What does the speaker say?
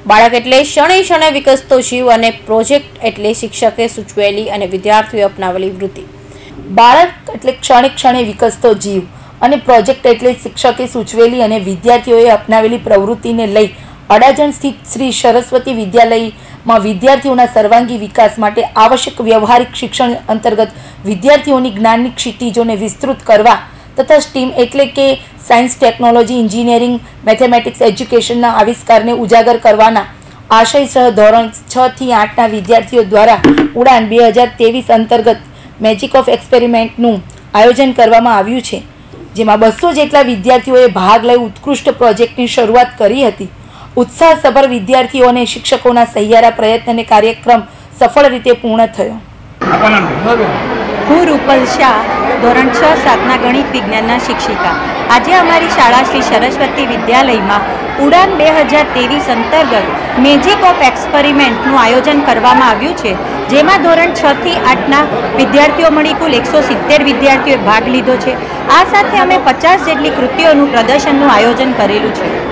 બાળક એટલે ક્ષણે ક્ષણે વિકસતો જીવ અને પ્રોજેક્ટ એટલે શિક્ષકે સૂચવેલી અને વિદ્યાર્થીઓએ અપનાવેલી વૃત્તિ। બાળક એટલે ક્ષણે ક્ષણે વિકસતો જીવ અને પ્રોજેક્ટ એટલે શિક્ષકે સૂચવેલી અને વિદ્યાર્થીઓએ અપનાવેલી પ્રવૃત્તિને લઈ અડાજણ સ્થિત શ્રી સરસ્વતી વિદ્યાલયમાં વિદ્યાર્થીઓના સર્વાંગી વિકાસ માટે આવશ્યક વ્યવહારિક શિક્ષણ અંતર્ગત વિદ્યાર્થીઓની જ્ઞાનની ક્ષિતિજોને વિસ્તૃત કરવા તથા સ્ટીમ એટલે કે સાયન્સ, ટેકનોલોજી, એન્જિનિયરિંગ, મેથેમેટિક્સ એજ્યુકેશનના આવિષ્કારને ઉજાગર કરવાના આશયસર ધોરણ 6 થી 8ના વિદ્યાર્થીઓ દ્વારા ઉડાન 2023 અંતર્ગત મેજિક ઓફ એક્સપેરિમેન્ટનું આયોજન કરવામાં આવ્યું છે, જેમાં 200 જેટલા વિદ્યાર્થીઓએ ભાગ લઈ ઉત્કૃષ્ટ પ્રોજેક્ટની શરૂઆત કરી હતી। ઉત્સાહસભર વિદ્યાર્થીઓ અને શિક્ષકોના સહિયારા પ્રયત્નને કાર્યક્રમ સફળ રીતે પૂર્ણ થયો। હું રૂપલ શાહ, ધોરણ 6-7ના ગણિત વિજ્ઞાનના શિક્ષિકા। આજે અમારી શાળા શ્રી સરસ્વતી વિદ્યાલયમાં ઉડાન 2023 અંતર્ગત મેજિક ઓફ એક્સપેરિમેન્ટનું આયોજન કરવામાં આવ્યું છે, જેમાં ધોરણ 6 થી 8ના વિદ્યાર્થીઓ મળી કુલ 170 વિદ્યાર્થીઓએ ભાગ લીધો છે। આ સાથે અમે 50 જેટલી કૃતિઓનું પ્રદર્શનનું આયોજન કરેલું છે।